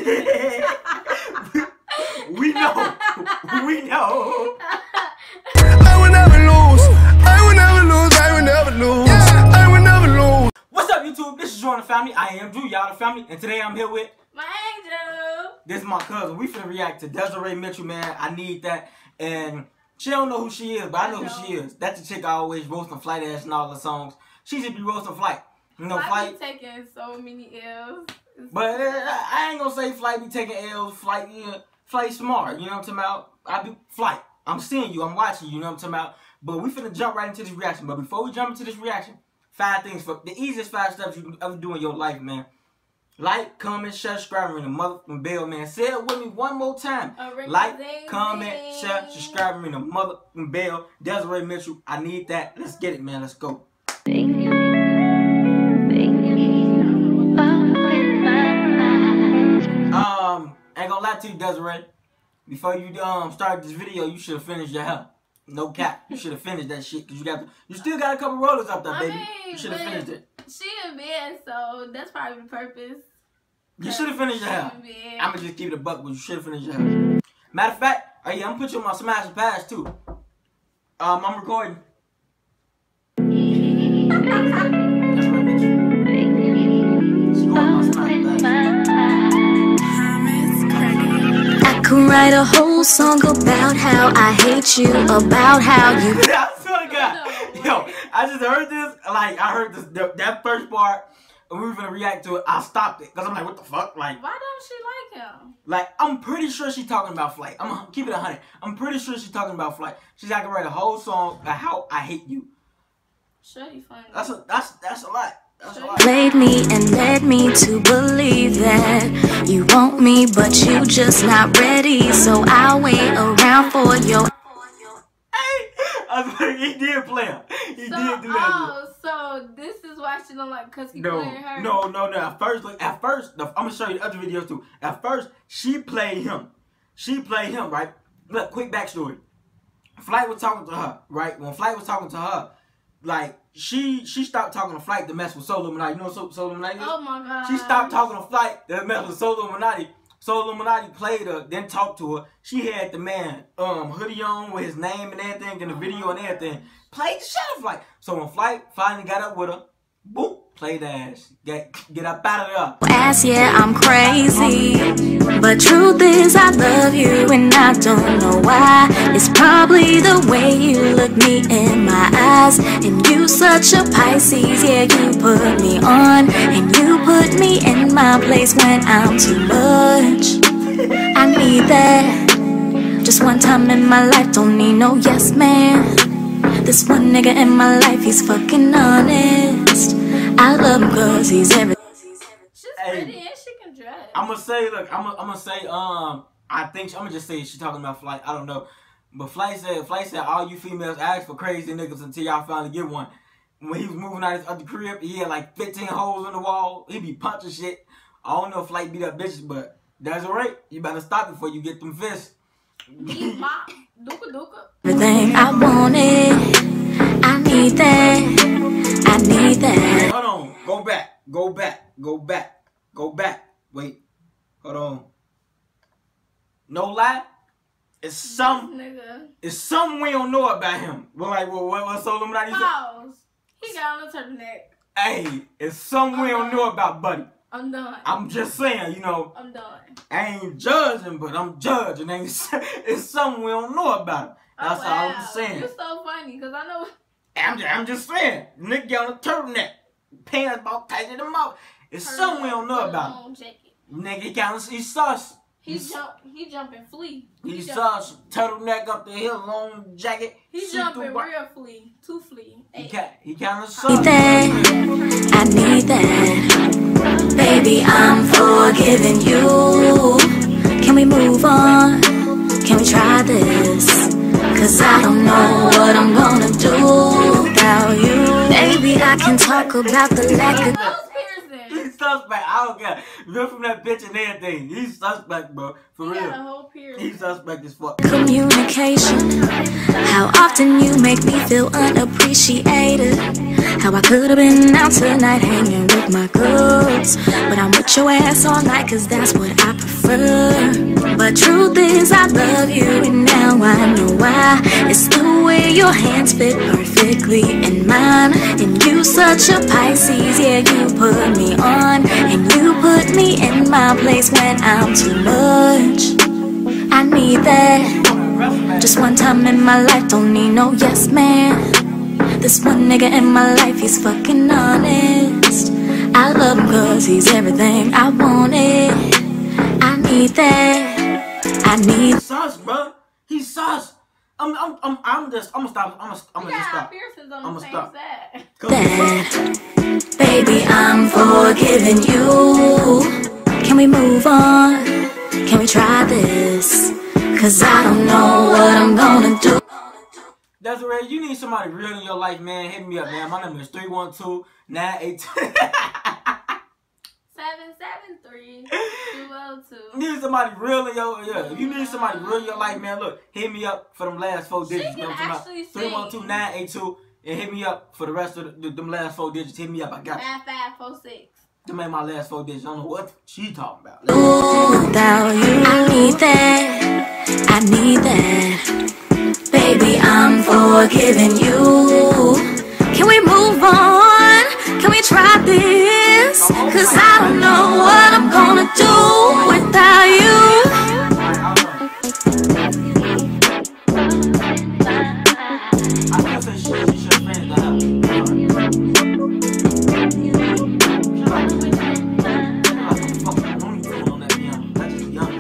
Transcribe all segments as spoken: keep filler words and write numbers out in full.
We know. We know. I will never lose. I will never lose. I will never lose. I will never lose. What's up, YouTube? This is Drew and the Family. I am Drew, y'all the family, and today I'm here with my angel. This is my cousin. We finna react to Desiree Mitchell, man. I need that. And she don't know who she is, but I know, I know. who she is. That's the chick I always roasting Flight ass and all the songs. She should be roasting Flight. You know, Flight. Flight be taking so many L's. But uh, I ain't gonna say Flight be taking L's. Flight, yeah, Flight smart. You know what I'm talking about? I be Flight. I'm seeing you. I'm watching you. You know what I'm talking about? But we finna jump right into this reaction. But before we jump into this reaction, five things for the easiest five steps you can ever do in your life, man. Like, comment, share, subscribe, ring the motherfucking bell, man. Say it with me one more time. Like, comment, share, subscribe, ring the motherfucking bell. Desiree Mitchell, I need that. Let's get it, man. Let's go. Um, ain't gonna lie to you, Desiree. Before you um start this video, you should have finished your hair. No cap. You should have finished that shit because you got to, you still got a couple rollers up there, baby. I mean, you should have finished it. She in bed, so that's probably the purpose. You should have finished your hair. I'm gonna just keep it a buck, but you should have finished your hair. Matter of fact, oh yeah, I'm gonna put you on my Smash and Pass too. Um, I'm recording. I could write a whole song about how I hate you, about how you. I swear to God, yo, I just heard this. Like I heard this the, that first part, and we were gonna react to it. I stopped it because I'm like, what the fuck? Like, why don't she like him? Like, I'm pretty sure she's talking about Flight. I'm gonna keep it a hundred. I'm pretty sure she's talking about Flight. She's like, I can write a whole song about how I hate you. Shorty funny. That's a that's that's a lot. Played me and led me to believe that you want me, but you just not ready. So I'll wait around for your. Hey, I mean, he did play her. He so, did do that. Oh, so this is why she don't like cause he no, playing her. No, no, no. At first, look, at first, the, I'm gonna show you the other videos too. At first, she played him. She played him, right? Look, quick backstory. Flight was talking to her, right? When Flight was talking to her, like. She she stopped talking to Flight to mess with Soul Illuminati. You know what Soul Illuminati is? Oh my God. She stopped talking to Flight to mess with Soul Illuminati. Soul Illuminati played her, then talked to her. She had the man um hoodie on with his name and everything in the video and everything. Played the shit out of Flight. So when Flight finally got up with her, boop, played ass. Get get up out of there. Ass, yeah, I'm crazy. But truth is I love you and I don't know why. It's probably the way you look me in my eyes. And you such a Pisces, yeah, you put me on. And you put me in my place when I'm too much. I need that. Just one time in my life, don't need no yes man. This one nigga in my life, he's fucking honest. I love him cause he's everything. She's pretty and she can dress. I'm gonna say, look, I'm gonna, I'm gonna say, um, I think, I'm gonna just say she's talking about Flight. I don't know. But Flight said, Flight said, all you females ask for crazy niggas until y'all finally get one. When he was moving out his other crib, he had like fifteen holes in the wall. He be punching shit. I don't know if Flight beat up bitches, but that's alright. You better stop before you get them fists. Beat mop, dooka dooka. Everything I wanted, I need that. I need that. Wait, hold on. Go back. Go back. Go back. Go back. Wait. Hold on. No lie. It's some. Nigga. It's something we don't know about him. But like, what? What? What? Soul Illuminati? Pause. He got on the turtleneck. Hey, it's something we don't know about, buddy. I'm done. I'm just saying, you know. I'm done. I ain't judging, but I'm judging. Ain't it's something we don't know about him. That's oh, all wow. I'm saying. You're so funny, cause I know. I'm just, I'm just saying. Nigga got on a turtleneck, pants about tighter than mouth. It's Turn something we don't know about him. Jacket. Nigga got he's sus. He he's, jump. He jumping flea. He, he sus. Turtleneck up the hill, long jacket. He jumping real flea, two flea. He can he kind of sus. I need that. I need that. Baby, I'm forgiving you. Can we move on? Can we try this? Cause I don't know what I'm gonna do without you. Baby, I can talk about the lack of. He's suspect. I don't care. Look from that bitch and everything. He's suspect, bro. For he real. Got a whole period. He's suspect as fuck. Communication. How often you make me feel unappreciated. how I could've been out tonight hanging with my girls, but I'm with your ass all night cause that's what I prefer. But truth is I love you and now I know why. It's the way your hands fit perfectly in mine. And you such a Pisces, yeah, you put me on. And you put me in my place when I'm too much. I need that just one time in my life, don't need no yes man. This one nigga in my life, he's fucking honest. I love him cause he's everything I wanted. I need that, I need. He's sus, bro. He's sus. I'm, I'm, I'm, I'm just, I'm gonna stop. I'm gonna, I'm gonna just stop. Pierce's on I'm the gonna same stop. set. That, baby, I'm forgiving you. Can we move on? Can we try this? Cause I don't know what I'm gonna do. Desiree, you need somebody real in your life, man. Hit me up, man. My number is three one two, nine eight two. seven seven three, two oh two. Need somebody real in your, yeah. If you need somebody real in your life, man, look, hit me up for them last four digits. She You know can what I'm talking actually about? three one two, nine eight two. And hit me up for the rest of the, the, them last four digits. Hit me up. I got you. Five five four six. Them ain't my last four digits. I don't know what she talking about. Ooh, without you, I need that. I need that. Baby, I'm forgiving you. Can we move on? Can we try this? Cause I don't know what I'm gonna do without you. I still say she, she should have finished the house. She's like, she's like a fucking Looney Tune on that piano. That's just young.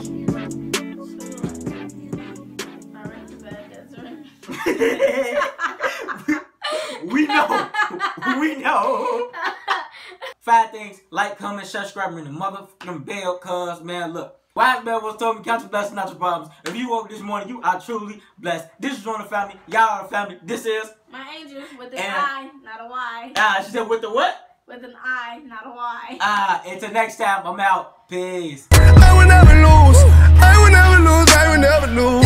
We know. We know. Five things. Like, comment, subscribe, ring the motherfucking bell, cuz, man, look. Wise Bell was told me, count your blessings, not your problems. If you woke this morning, you are truly blessed. This is on the family. Y'all are the family. This is My angel with an And- I, not a Y. Ah, she said with the what? With an I, not a Y. Ah, until next time, I'm out. Peace. I will never lose. I will never lose. I will never lose.